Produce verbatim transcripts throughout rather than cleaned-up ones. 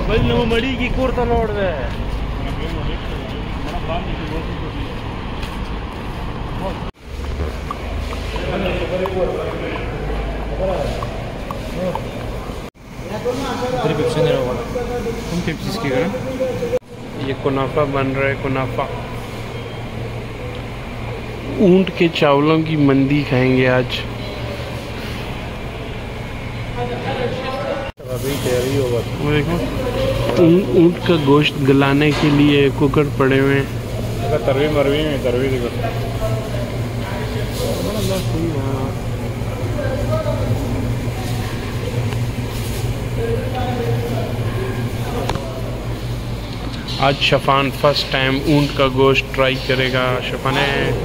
Quello mari chi corta nord. ये कुनाफा बन रहा है। कुनाफा ऊंट के चावलों की मंदी खाएंगे आज। अभी तैयारी होगा। देखो ऊंट का गोश्त गलाने के लिए कुकर पड़े हुए हैं। तरवी मरवी में तरवी देखो। आज शफान फर्स्ट टाइम ऊंट का गोश्त ट्राई करेगा। शफान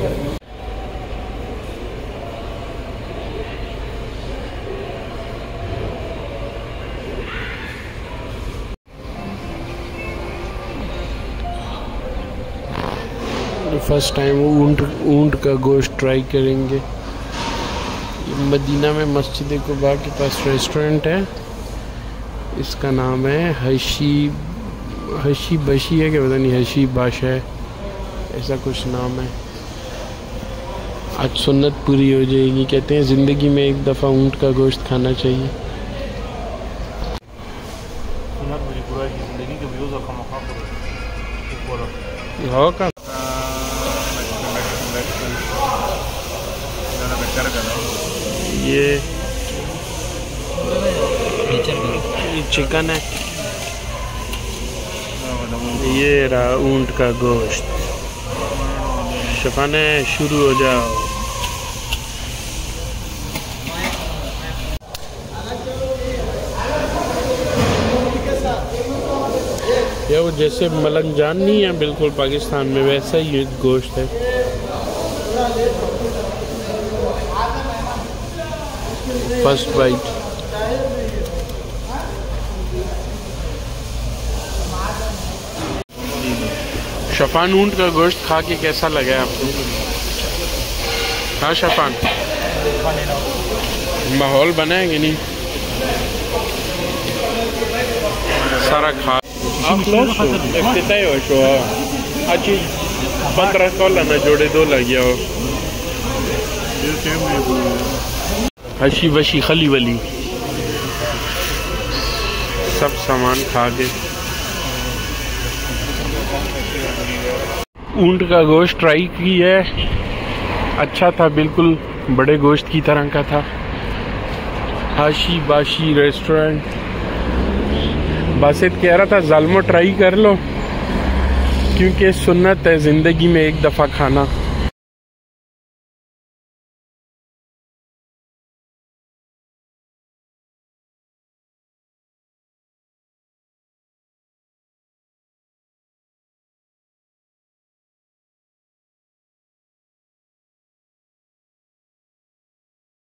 फर्स्ट टाइम ऊंट ऊंट का गोश्त ट्राई करेंगे। मदीना में मस्जिद कुबा के पास रेस्टोरेंट है, इसका नाम है हशी हशी बशी है क्या पता नहीं, हशी बाश है, ऐसा कुछ नाम है। आज सुन्नत पूरी हो जाएगी। कहते हैं ज़िंदगी में एक दफ़ा ऊंट का गोश्त खाना चाहिए। हो का ये चिकन है, ये रहा ऊंट का गोश्त। शफाने शुरू हो जाओ। ये वो जैसे मलंगजान नहीं है बिल्कुल पाकिस्तान में, वैसा ही ये गोश्त है। First bite. शफान ऊंट का गोश्त खा के कैसा लगा आपको? हाँ शफान, माहौल बना है कि नहीं? सारा खा इफ्तिताई हो शो आज पंद्रह कॉल ना जोड़े दो लग गया हो। हशी वशी खली वली सब सामान खा के ऊंट का गोश्त ट्राई की है। अच्छा था, बिल्कुल बड़े गोश्त की तरह का था। हाशी बाशी रेस्टोरेंट। बासित कह रहा था जालमो ट्राई कर लो क्योंकि सुन्नत है ज़िंदगी में एक दफ़ा खाना।